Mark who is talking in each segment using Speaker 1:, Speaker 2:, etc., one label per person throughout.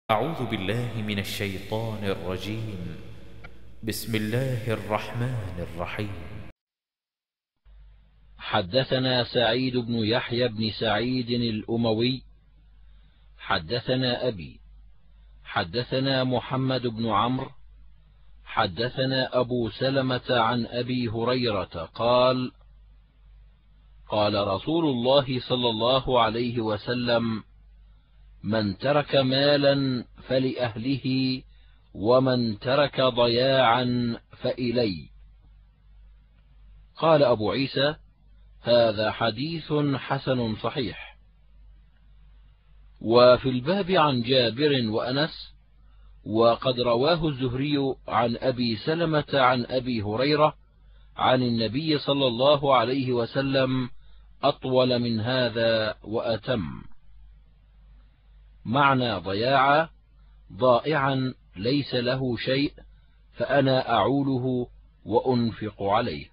Speaker 1: أعوذ بالله من الشيطان الرجيم. بسم الله الرحمن الرحيم.
Speaker 2: حدثنا سعيد بن يحيى بن سعيد الأموي حدثنا أبي حدثنا محمد بن عمرو حدثنا أبو سلمة عن أبي هريرة قال: قال رسول الله صلى الله عليه وسلم: من ترك مالا فلأهله، ومن ترك ضياعا فإلي. قال أبو عيسى: هذا حديث حسن صحيح. وفي الباب عن جابر وأنس، وقد رواه الزهري عن أبي سلمة عن أبي هريرة عن النبي صلى الله عليه وسلم أطول من هذا وأتم. معنى ضياعا: ضائعا ليس له شيء فأنا أعوله وأنفق عليه.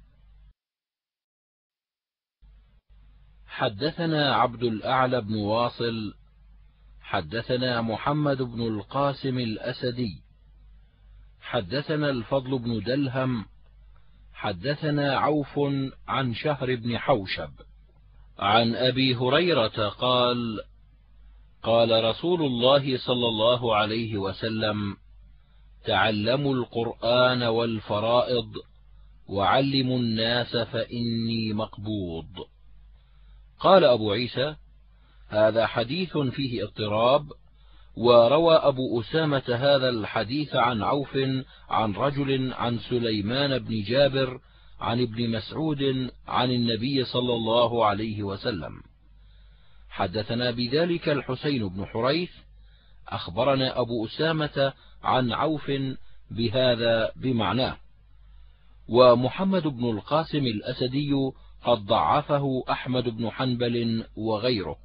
Speaker 2: حدثنا عبد الأعلى بن واصل حدثنا محمد بن القاسم الأسدي حدثنا الفضل بن دلهم حدثنا عوف عن شهر بن حوشب عن أبي هريرة قال: قال رسول الله صلى الله عليه وسلم: تعلموا القرآن والفرائض، وعلموا الناس فإني مقبوض. قال أبو عيسى: هذا حديث فيه اضطراب. وروى أبو أسامة هذا الحديث عن عوف عن رجل عن سليمان بن جابر عن ابن مسعود عن النبي صلى الله عليه وسلم. حدثنا بذلك الحسين بن حريث أخبرنا أبو أسامة عن عوف بهذا بمعناه. ومحمد بن القاسم الأسدي قد ضعفه أحمد بن حنبل وغيره.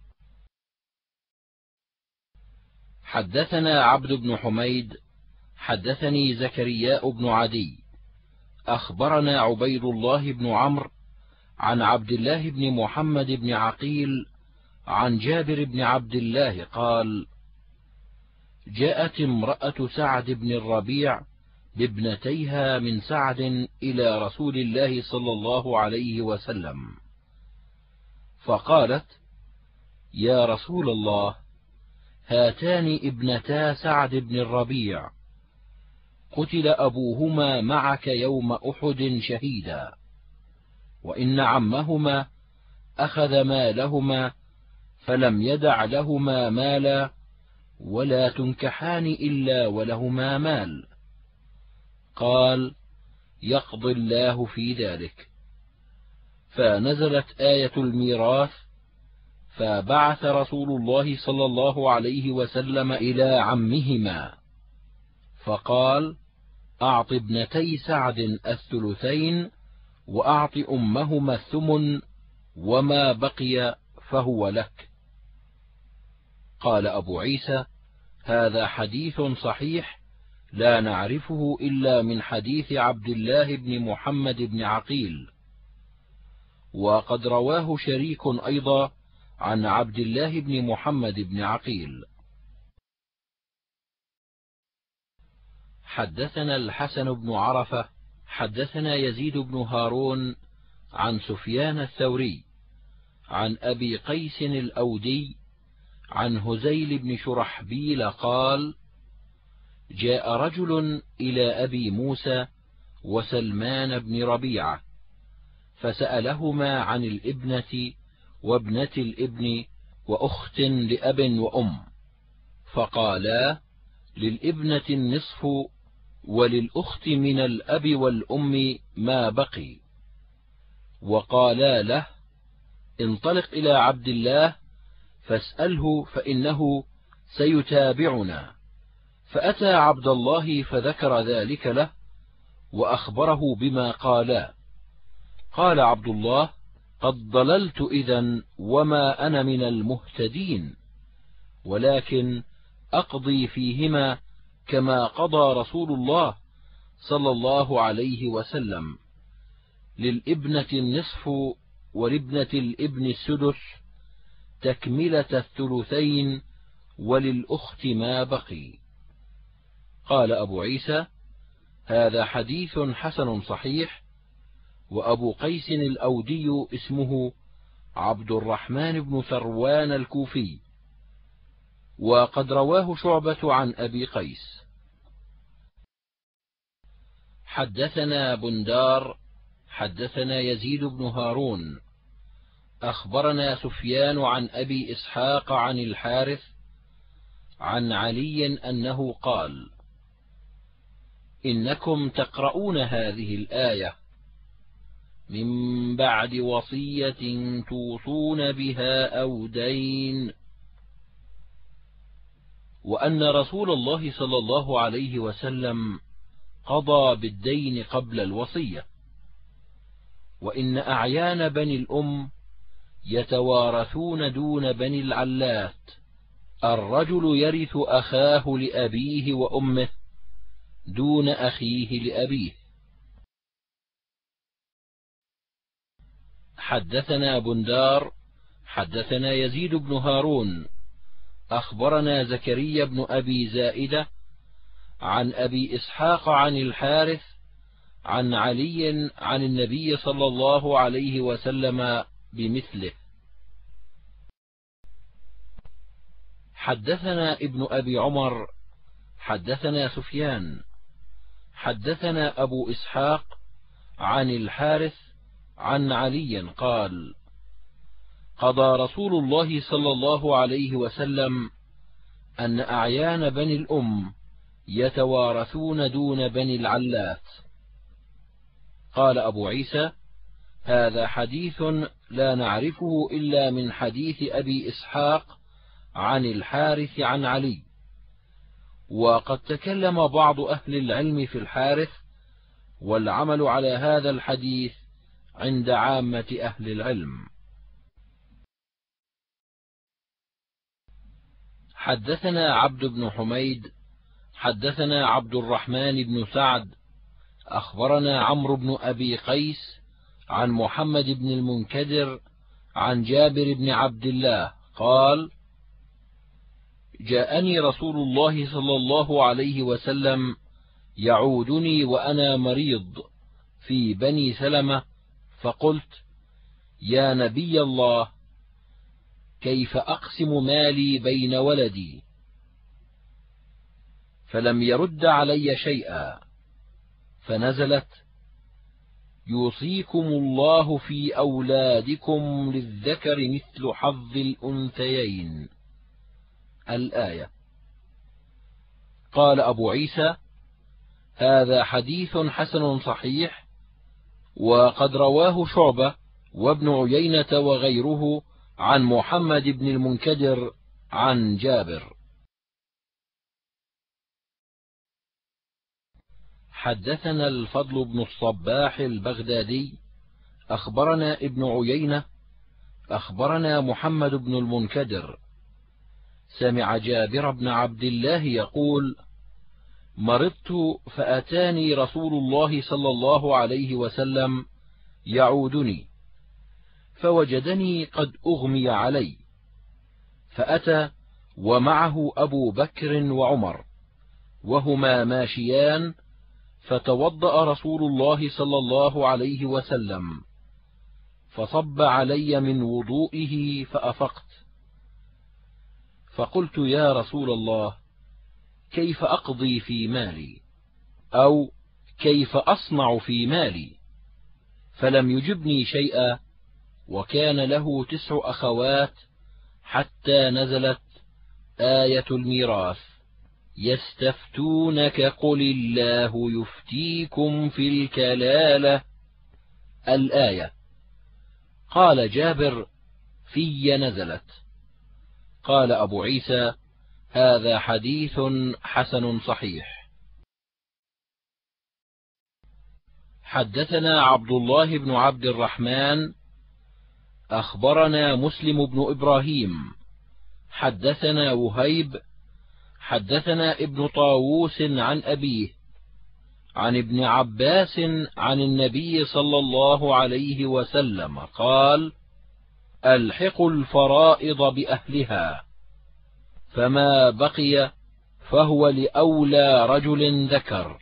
Speaker 2: حدثنا عبد بن حميد حدثني زكرياء بن عدي أخبرنا عبيد الله بن عمرو عن عبد الله بن محمد بن عقيل عن جابر بن عبد الله قال: جاءت امرأة سعد بن الربيع بابنتيها من سعد إلى رسول الله صلى الله عليه وسلم، فقالت: يا رسول الله، هاتان ابنتا سعد بن الربيع، قتل أبوهما معك يوم أحد شهيدا، وإن عمهما أخذ مالهما فلم يدع لهما مالا، ولا تنكحان إلا ولهما مال. قال: يقضي الله في ذلك. فنزلت آية الميراث، فبعث رسول الله صلى الله عليه وسلم إلى عمهما فقال: أعط ابنتي سعد الثلثين، وأعط أمهما الثمن، وما بقي فهو لك. قال أبو عيسى: هذا حديث صحيح لا نعرفه إلا من حديث عبد الله بن محمد بن عقيل. وقد رواه شريك أيضا عن عبد الله بن محمد بن عقيل. حدثنا الحسن بن عرفة حدثنا يزيد بن هارون عن سفيان الثوري عن أبي قيس الأودي عن هزيل بن شرحبيل قال: جاء رجل إلى أبي موسى وسلمان بن ربيعة فسألهما عن الابنة وابنة الابن وأخت لأب وأم، فقالا: للابنة النصف، وللأخت من الأب والأم ما بقي. وقالا له: انطلق إلى عبد الله فاسأله فإنه سيتابعنا. فأتى عبد الله فذكر ذلك له وأخبره بما قالا. قال عبد الله: قد ضللت إذن، وما أنا من المهتدين، ولكن أقضي فيهما كما قضى رسول الله صلى الله عليه وسلم: للابنة النصف، ولابنة الابن السدس، تكملة الثلثين، وللأخت ما بقي. قال أبو عيسى: هذا حديث حسن صحيح. وأبو قيس الأودي اسمه عبد الرحمن بن ثروان الكوفي، وقد رواه شعبة عن أبي قيس. حدثنا بندار حدثنا يزيد بن هارون أخبرنا سفيان عن أبي إسحاق عن الحارث عن علي أنه قال: إنكم تقرؤون هذه الآية: من بعد وصية توصون بها أو دين، وأن رسول الله صلى الله عليه وسلم قضى بالدين قبل الوصية، وإن أعيان بني الأم يتوارثون دون بني العلات، الرجل يرث أخاه لأبيه وأمه دون أخيه لأبيه. حدثنا بندار حدثنا يزيد بن هارون أخبرنا زكريا بن أبي زائدة عن أبي إسحاق عن الحارث عن علي عن النبي صلى الله عليه وسلم بمثله. حدثنا ابن أبي عمر حدثنا سفيان حدثنا أبو إسحاق عن الحارث عن علي قال: قضى رسول الله صلى الله عليه وسلم أن أعيان بني الأم يتوارثون دون بني العلات. قال أبو عيسى: هذا حديث لا نعرفه إلا من حديث أبي إسحاق عن الحارث عن علي، وقد تكلم بعض أهل العلم في الحارث، والعمل على هذا الحديث عند عامة أهل العلم. حدثنا عبد بن حميد حدثنا عبد الرحمن بن سعد أخبرنا عمرو بن أبي قيس عن محمد بن المنكدر عن جابر بن عبد الله قال: جاءني رسول الله صلى الله عليه وسلم يعودني وأنا مريض في بني سلمة، فقلت: يا نبي الله، كيف أقسم مالي بين ولدي؟ فلم يرد علي شيئا، فنزلت: يوصيكم الله في أولادكم للذكر مثل حظ الأنثيين، الآية. قال أبو عيسى: هذا حديث حسن صحيح، وقد رواه شعبة وابن عيينة وغيره عن محمد بن المنكدر عن جابر. حدثنا الفضل بن الصباح البغدادي أخبرنا ابن عيينة أخبرنا محمد بن المنكدر سمع جابر بن عبد الله يقول: مرضت فأتاني رسول الله صلى الله عليه وسلم يعودني، فوجدني قد أغمي علي، فأتى ومعه أبو بكر وعمر وهما ماشيان، فتوضأ رسول الله صلى الله عليه وسلم، فصب علي من وضوئه فأفقت، فقلت: يا رسول الله، كيف أقضي في مالي؟ أو كيف أصنع في مالي؟ فلم يجبني شيئا، وكان له 9 أخوات، حتى نزلت آية الميراث: يستفتونك قل الله يفتيكم في الكلالة، الآية. قال جابر: في نزلت. قال أبو عيسى: هذا حديث حسن صحيح. حدثنا عبد الله بن عبد الرحمن أخبرنا مسلم بن إبراهيم حدثنا وهيب حدثنا ابن طاووس عن أبيه عن ابن عباس عن النبي صلى الله عليه وسلم قال: ألحقوا الفرائض بأهلها، فما بقي فهو لأولى رجل ذكر.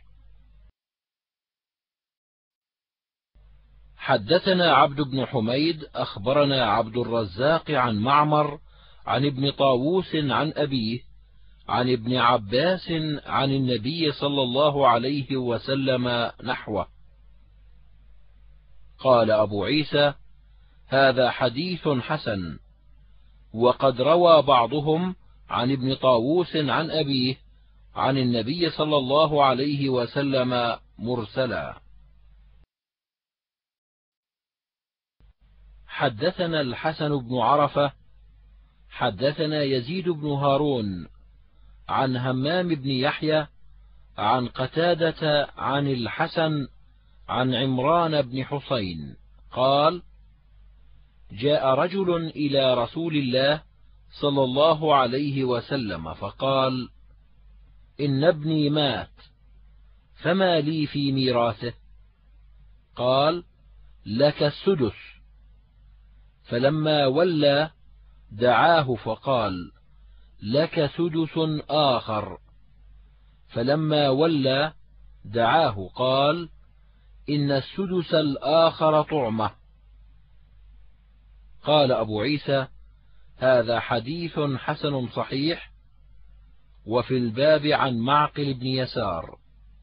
Speaker 2: حدثنا عبد بن حميد أخبرنا عبد الرزاق عن معمر عن ابن طاووس عن أبيه عن ابن عباس عن النبي صلى الله عليه وسلم نحوه. قال أبو عيسى: هذا حديث حسن. وقد روى بعضهم عن ابن طاووس عن أبيه عن النبي صلى الله عليه وسلم مرسلا. حدثنا الحسن بن عرفة حدثنا يزيد بن هارون عن همام بن يحيى عن قتادة عن الحسن عن عمران بن حسين قال: جاء رجل إلى رسول الله صلى الله عليه وسلم فقال: إن ابني مات، فما لي في ميراثه؟ قال: لك السدس. فلما ولى دعاه فقال: لك سدس آخر. فلما ولى دعاه قال: إن السدس الآخر طعمة. قال أبو عيسى: هذا حديث حسن صحيح. وفي الباب عن معقل بن يسار.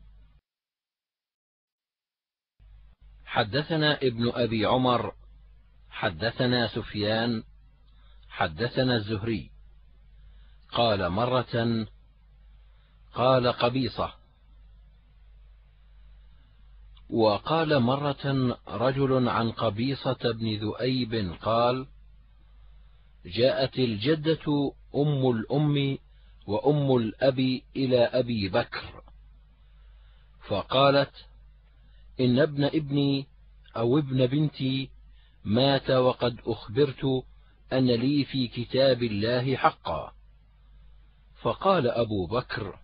Speaker 2: حدثنا ابن أبي عمر حدثنا سفيان حدثنا الزهري قال مرة قال قبيصة، وقال مرة رجل عن قبيصة بن ذؤيب قال: جاءت الجدة أم الأم وأم الأب إلى أبي بكر فقالت: إن ابن ابني أو ابن بنتي مات وقد أخبرت أن لي في كتاب الله حقا. فقال أبو بكر: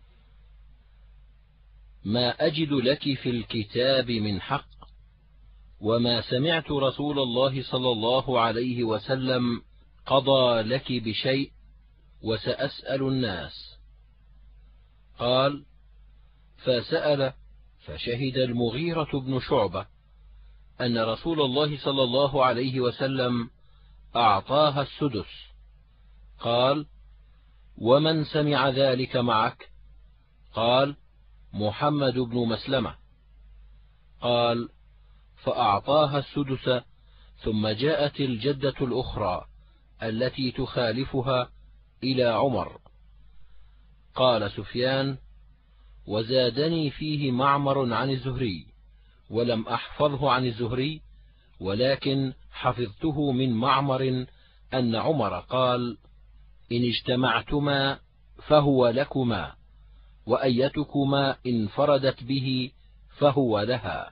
Speaker 2: ما أجد لك في الكتاب من حق، وما سمعت رسول الله صلى الله عليه وسلم قضى لك بشيء، وسأسأل الناس. قال: فسأل فشهد المغيرة بن شعبة أن رسول الله صلى الله عليه وسلم أعطاها السدس. قال: ومن سمع ذلك معك؟ قال: محمد بن مسلمة. قال: فأعطاها السدس. ثم جاءت الجدة الأخرى التي تخالفها إلى عمر. قال سفيان: وزادني فيه معمر عن الزهري، ولم أحفظه عن الزهري، ولكن حفظته من معمر أن عمر قال: إن اجتمعتما فهو لكما، وأيتكما انفردت به فهو لها.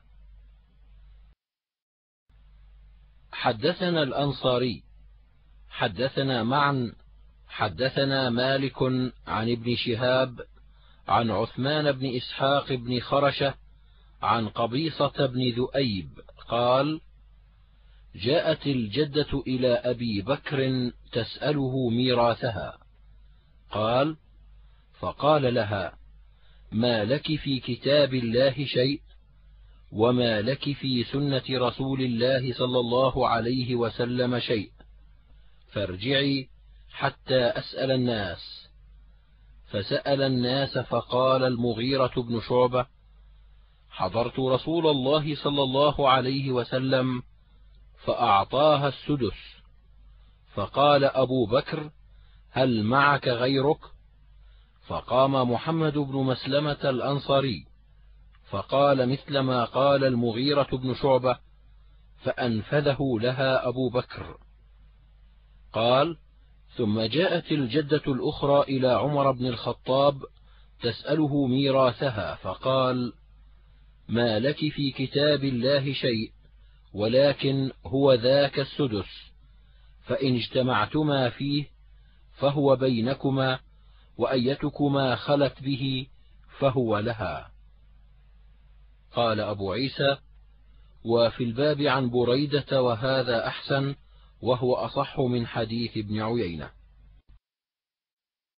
Speaker 2: حدثنا الأنصاري حدثنا معا حدثنا مالك عن ابن شهاب عن عثمان بن إسحاق بن خرشة عن قبيصة بن ذؤيب قال: جاءت الجدة إلى أبي بكر تسأله ميراثها. قال: فقال لها: ما لك في كتاب الله شيء، وما لك في سنة رسول الله صلى الله عليه وسلم شيء، فارجعي حتى أسأل الناس. فسأل الناس فقال المغيرة بن شعبة: حضرت رسول الله صلى الله عليه وسلم فأعطاها السدس. فقال أبو بكر: هل معك غيرك؟ فقام محمد بن مسلمة الأنصاري فقال مثل ما قال المغيرة بن شعبة، فأنفذه لها أبو بكر. قال: ثم جاءت الجدة الأخرى إلى عمر بن الخطاب تسأله ميراثها، فقال: ما لك في كتاب الله شيء، ولكن هو ذاك السدس، فإن اجتمعتما فيه فهو بينكما، وأيتكما خلت به فهو لها. قال أبو عيسى: وفي الباب عن بريدة وهذا أحسن، وهو أصح من حديث ابن عيينة.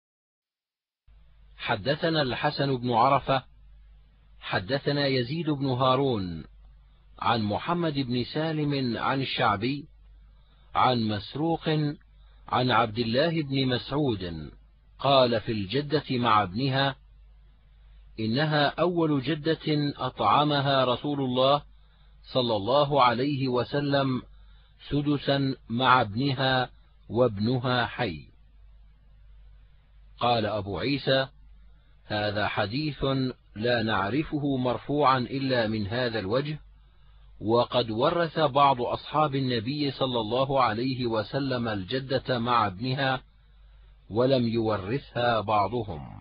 Speaker 2: حدثنا الحسن بن عرفة حدثنا يزيد بن هارون عن محمد بن سالم عن الشعبي عن مسروق عن عبد الله بن مسعود قال في الجدة مع ابنها: إنها أول جدة أطعمها رسول الله صلى الله عليه وسلم سدسا مع ابنها وابنها حي. قال أبو عيسى: هذا حديث لا نعرفه مرفوعا إلا من هذا الوجه، وقد ورث بعض أصحاب النبي صلى الله عليه وسلم الجدة مع ابنها ولم يورثها بعضهم.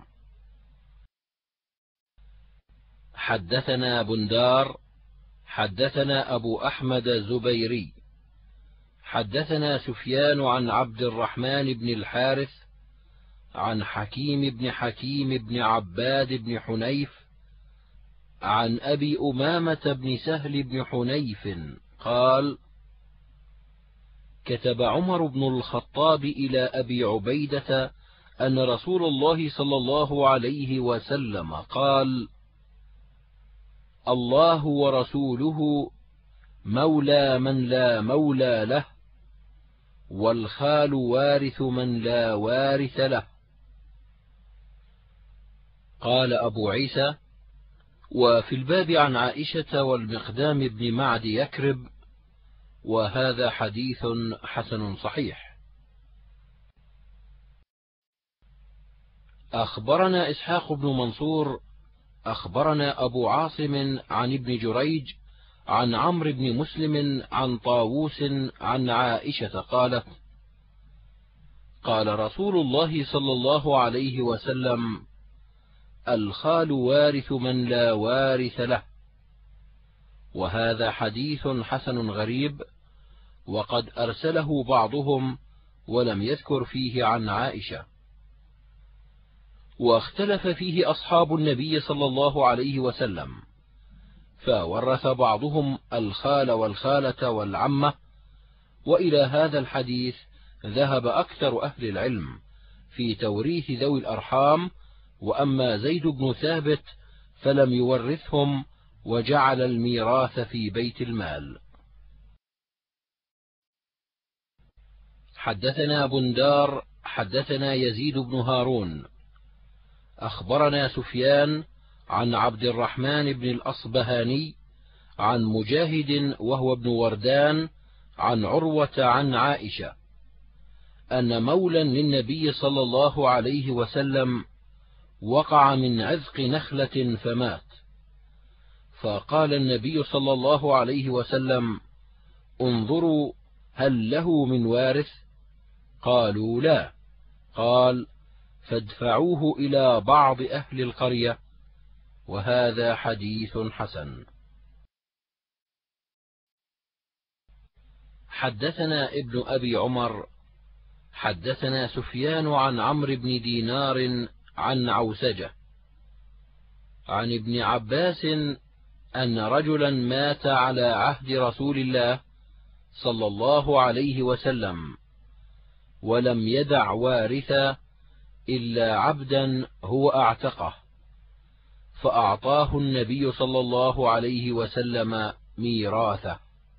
Speaker 2: حدثنا بندار حدثنا أبو أحمد الزبيري حدثنا سفيان عن عبد الرحمن بن الحارث عن حكيم بن عباد بن حنيف عن أبي أمامة بن سهل بن حنيف قال: كتب عمر بن الخطاب إلى أبي عبيدة أن رسول الله صلى الله عليه وسلم قال: الله ورسوله مولى من لا مولى له، والخال وارث من لا وارث له. قال أبو عيسى: وفي الباب عن عائشة والمقدام بن معد يكرب، وهذا حديث حسن صحيح. أخبرنا إسحاق بن منصور أخبرنا أبو عاصم عن ابن جريج عن عمرو بن مسلم عن طاووس عن عائشة قالت: قال رسول الله صلى الله عليه وسلم: الخال وارث من لا وارث له. وهذا حديث حسن غريب، وقد أرسله بعضهم ولم يذكر فيه عن عائشة. واختلف فيه أصحاب النبي صلى الله عليه وسلم، فورث بعضهم الخال والخالة والعمة، وإلى هذا الحديث ذهب أكثر أهل العلم في توريث ذوي الأرحام، وأما زيد بن ثابت فلم يورثهم وجعل الميراث في بيت المال. حدثنا بندار حدثنا يزيد بن هارون أخبرنا سفيان عن عبد الرحمن بن الأصبهاني عن مجاهد وهو ابن وردان عن عروة عن عائشة أن مولا للنبي صلى الله عليه وسلم وقع من عذق نخلة فمات، فقال النبي صلى الله عليه وسلم: انظروا هل له من وارث؟ قالوا لا. قال: فادفعوه إلى بعض أهل القرية. وهذا حديث حسن. حدثنا ابن أبي عمر حدثنا سفيان عن عمرو بن دينار عن عوسجة عن ابن عباس أن رجلا مات على عهد رسول الله صلى الله عليه وسلم ولم يدع وارثا إلا عبدا هو أعتقه، فأعطاه النبي صلى الله عليه وسلم ميراثه.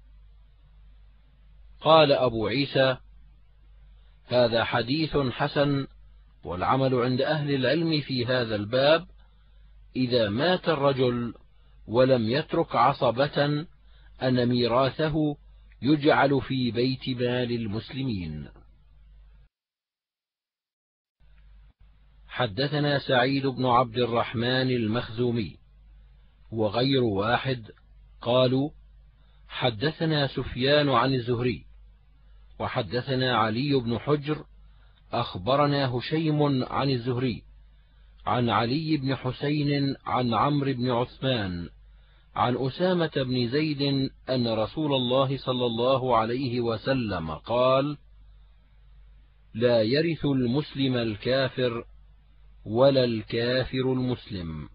Speaker 2: قال أبو عيسى: هذا حديث حسن، والعمل عند أهل العلم في هذا الباب إذا مات الرجل ولم يترك عصبة أن ميراثه يجعل في بيت مال المسلمين. حدثنا سعيد بن عبد الرحمن المخزومي وغير واحد قالوا: حدثنا سفيان عن الزهري وحدثنا علي بن حجر أخبرنا هشيم عن الزهري عن علي بن حسين عن عمرو بن عثمان عن أسامة بن زيد أن رسول الله صلى الله عليه وسلم قال: لا يرث المسلم الكافر ولا الكافر المسلم.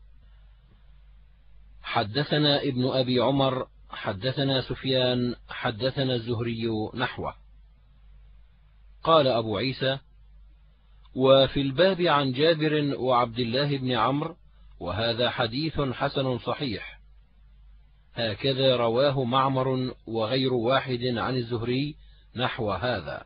Speaker 2: حدثنا ابن أبي عمر حدثنا سفيان حدثنا الزهري نحوه. قال أبو عيسى: وفي الباب عن جابر وعبد الله بن عمرو، وهذا حديث حسن صحيح. هكذا رواه معمر وغير واحد عن الزهري نحو هذا.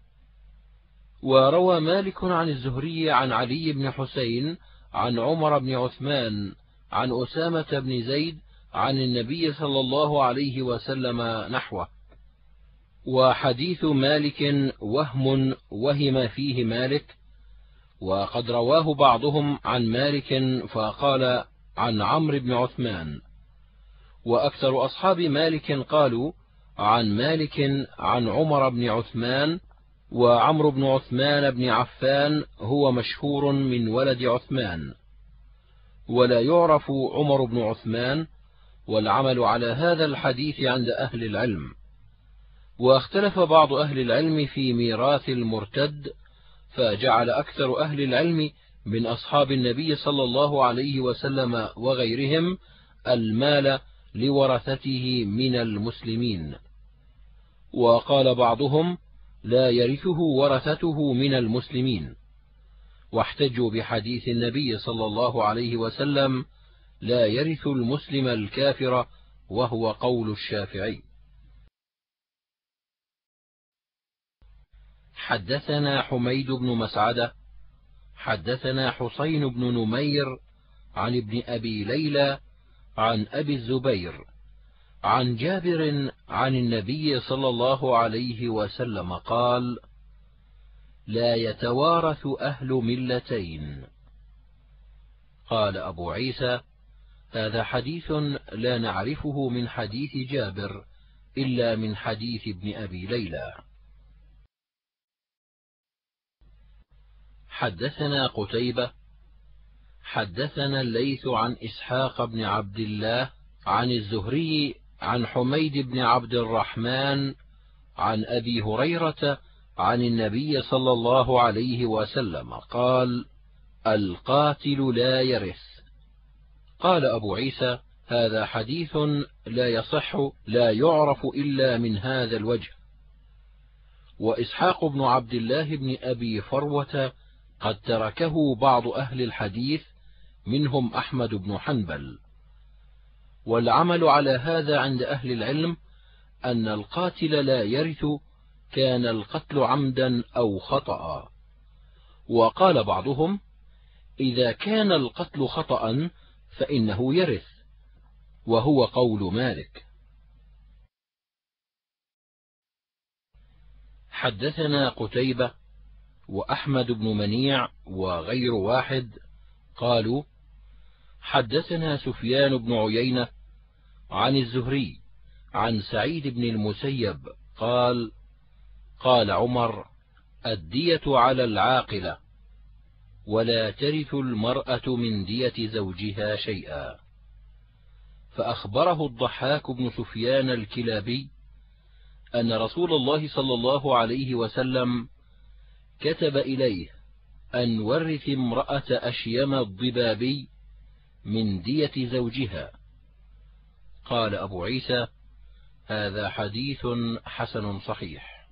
Speaker 2: وروى مالك عن الزهري عن علي بن حسين عن عمر بن عثمان عن أسامة بن زيد عن النبي صلى الله عليه وسلم نحوه. وحديث مالك وهم فيه مالك، وقد رواه بعضهم عن مالك فقال عن عمرو بن عثمان، وأكثر أصحاب مالك قالوا عن مالك عن عمر بن عثمان. وعمرو بن عثمان بن عفان هو مشهور من ولد عثمان، ولا يعرف عمر بن عثمان، والعمل على هذا الحديث عند أهل العلم. واختلف بعض أهل العلم في ميراث المرتد، فجعل أكثر أهل العلم من أصحاب النبي صلى الله عليه وسلم وغيرهم المال لورثته من المسلمين. وقال بعضهم لا يرثه ورثته من المسلمين، واحتجوا بحديث النبي صلى الله عليه وسلم لا يرث المسلم الكافر، وهو قول الشافعي. حدثنا حميد بن مسعدة حدثنا حسين بن نمير عن ابن أبي ليلى عن أبي الزبير عن جابر عن النبي صلى الله عليه وسلم قال: لا يتوارث أهل ملتين. قال أبو عيسى: هذا حديث لا نعرفه من حديث جابر إلا من حديث ابن أبي ليلى. حدثنا قتيبة حدثنا الليث عن إسحاق بن عبد الله عن الزهري عن حميد بن عبد الرحمن عن أبي هريرة عن النبي صلى الله عليه وسلم قال: القاتل لا يرث. قال أبو عيسى: هذا حديث لا يصح، لا يعرف إلا من هذا الوجه. وإسحاق بن عبد الله بن أبي فروة قد تركه بعض أهل الحديث منهم أحمد بن حنبل. والعمل على هذا عند أهل العلم أن القاتل لا يرث، كان القتل عمدا أو خطأ. وقال بعضهم: إذا كان القتل خطأ فإنه يرث، وهو قول مالك. حدثنا قتيبة وأحمد بن منيع وغير واحد قالوا: حدثنا سفيان بن عيينة عن الزهري عن سعيد بن المسيب قال: قال عمر: الدية على العاقلة، ولا ترث المرأة من دية زوجها شيئا. فأخبره الضحاك بن سفيان الكلابي أن رسول الله صلى الله عليه وسلم كتب إليه أن ورث امرأة أشيم الضبابي من دية زوجها. قال أبو عيسى: هذا حديث حسن صحيح.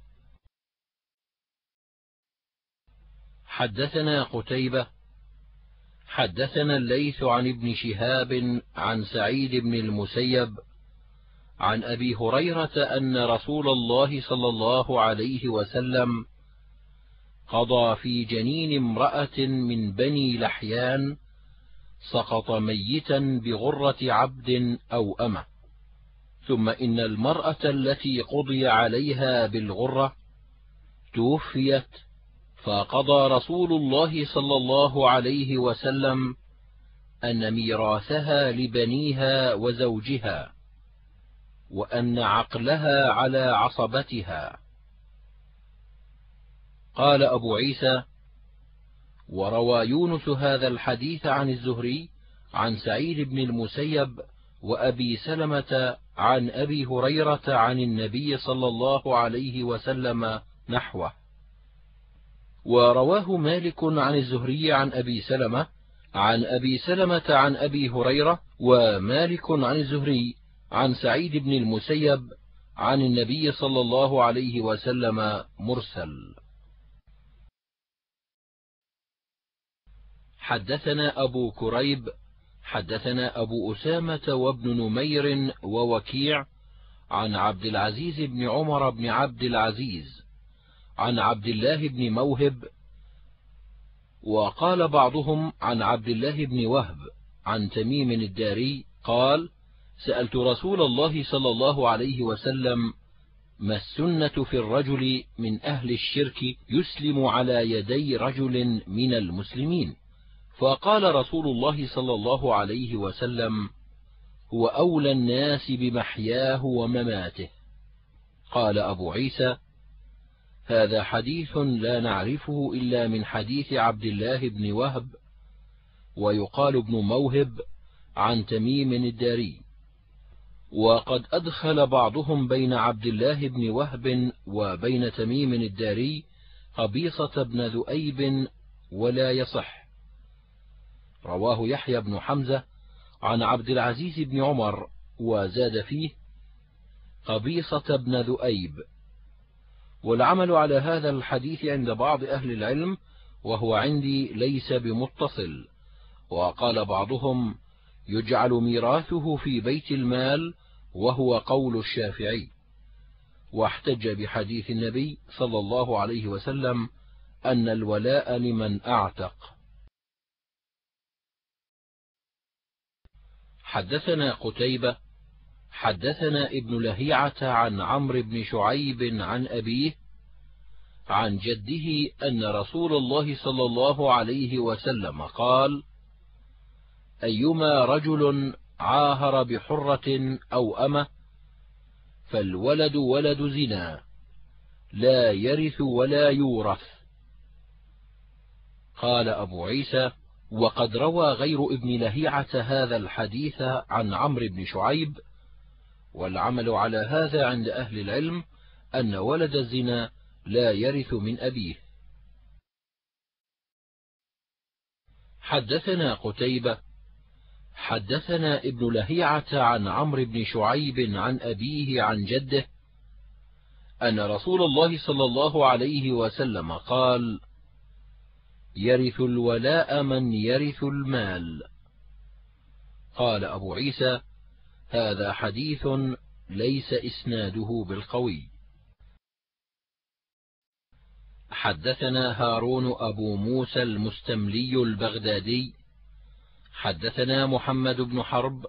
Speaker 2: حدثنا قتيبة حدثنا الليث عن ابن شهاب عن سعيد بن المسيب عن أبي هريرة أن رسول الله صلى الله عليه وسلم قضى في جنين امرأة من بني لحيان سقط ميتا بغرة عبد أو أمة، ثم إن المرأة التي قضي عليها بالغرة توفيت، فقضى رسول الله صلى الله عليه وسلم أن ميراثها لبنيها وزوجها، وأن عقلها على عصبتها. قال أبو عيسى: وروى يونس هذا الحديث عن الزهري عن سعيد بن المسيب وأبي سلمة عن أبي هريرة عن النبي صلى الله عليه وسلم نحوه. ورواه مالك عن الزهري عن أبي سلمة عن أبي سلمة عن أبي هريرة، ومالك عن الزهري عن سعيد بن المسيب عن النبي صلى الله عليه وسلم مرسل. حدثنا أبو كريب حدثنا أبو أسامة وابن نمير ووكيع عن عبد العزيز بن عمر بن عبد العزيز عن عبد الله بن موهب، وقال بعضهم عن عبد الله بن وهب عن تميم الداري قال: سألت رسول الله صلى الله عليه وسلم: ما السنة في الرجل من أهل الشرك يسلم على يدي رجل من المسلمين؟ فقال رسول الله صلى الله عليه وسلم: هو أولى الناس بمحياه ومماته. قال أبو عيسى: هذا حديث لا نعرفه إلا من حديث عبد الله بن وهب، ويقال ابن موهب عن تميم الداري. وقد أدخل بعضهم بين عبد الله بن وهب وبين تميم الداري قبيصة بن ذؤيب ولا يصح. رواه يحيى بن حمزة عن عبد العزيز بن عمر وزاد فيه قبيصة بن ذؤيب. والعمل على هذا الحديث عند بعض أهل العلم، وهو عندي ليس بمتصل. وقال بعضهم: يجعل ميراثه في بيت المال، وهو قول الشافعي. واحتج بحديث النبي صلى الله عليه وسلم أن الولاء لمن أعتق. حدثنا قتيبة حدثنا ابن لهيعة عن عمرو بن شعيب عن أبيه عن جده أن رسول الله صلى الله عليه وسلم قال: أيما رجل عاهر بحرة أو أمة فالولد ولد زنا لا يرث ولا يورث. قال أبو عيسى: وقد روى غير ابن لهيعة هذا الحديث عن عمرو بن شعيب، والعمل على هذا عند أهل العلم أن ولد الزنا لا يرث من أبيه. حدثنا قتيبة حدثنا ابن لهيعة عن عمرو بن شعيب عن أبيه عن جده أن رسول الله صلى الله عليه وسلم قال: يرث الولاء من يرث المال. قال أبو عيسى: هذا حديث ليس إسناده بالقوي. حدثنا هارون أبو موسى المستملي البغدادي حدثنا محمد بن حرب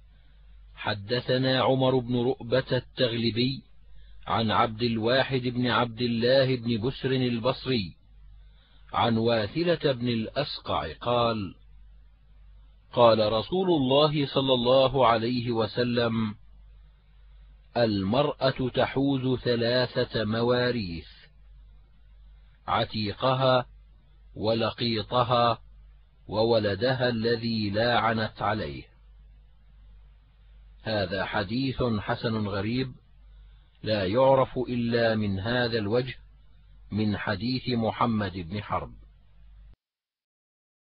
Speaker 2: حدثنا عمر بن رؤبة التغلبي عن عبد الواحد بن عبد الله بن بسر البصري عن واثلة بن الأسقع قال: قال رسول الله صلى الله عليه وسلم: المرأة تحوز 3 مواريث: عتيقها ولقيطها وولدها الذي لاعنت عليه. هذا حديث حسن غريب لا يعرف إلا من هذا الوجه من حديث محمد بن حرب.